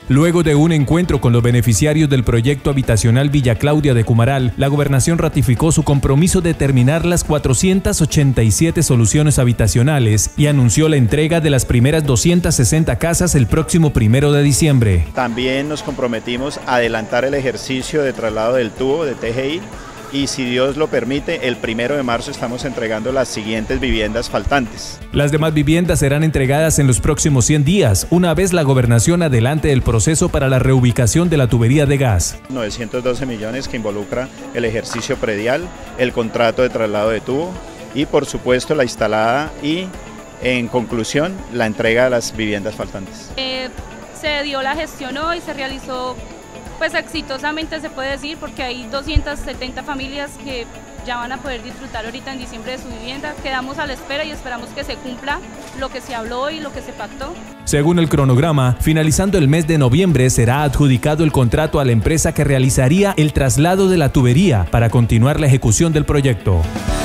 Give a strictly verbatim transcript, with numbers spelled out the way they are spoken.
Luego de un encuentro con los beneficiarios del proyecto habitacional Villa Claudia de Cumaral, la gobernación ratificó su compromiso de terminar las cuatrocientas ochenta y siete soluciones habitacionales y anunció la entrega de las primeras doscientas sesenta casas el próximo primero de diciembre. También nos comprometimos a adelantar el ejercicio de traslado del tubo de T G I y, si Dios lo permite, el primero de marzo estamos entregando las siguientes viviendas faltantes. Las demás viviendas serán entregadas en los próximos cien días, una vez la gobernación adelante el proceso para la reubicación de la tubería de gas. novecientos doce millones que involucra el ejercicio predial, el contrato de traslado de tubo y, por supuesto, la instalada y, en conclusión, la entrega de las viviendas faltantes. Eh, se dio la gestión hoy, se realizó pues exitosamente, se puede decir, porque hay doscientas setenta familias que ya van a poder disfrutar ahorita en diciembre de su vivienda. Quedamos a la espera y esperamos que se cumpla lo que se habló y lo que se pactó. Según el cronograma, finalizando el mes de noviembre será adjudicado el contrato a la empresa que realizaría el traslado de la tubería para continuar la ejecución del proyecto.